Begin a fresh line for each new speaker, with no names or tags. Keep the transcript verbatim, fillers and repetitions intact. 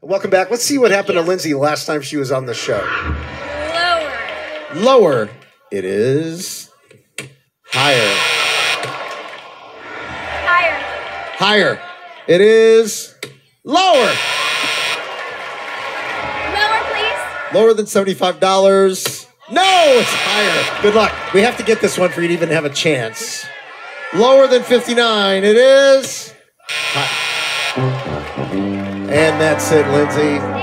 Welcome back. Let's see what happened yeah. to Lindsay last time she was on the show.
Lower.
Lower. It is higher.
Higher.
Higher. It is lower.
Lower, please.
Lower than seventy-five dollars. No, it's higher. Good luck. We have to get this one for you to even have a chance. Lower than fifty-nine. It is high. And that's it, Lindsay.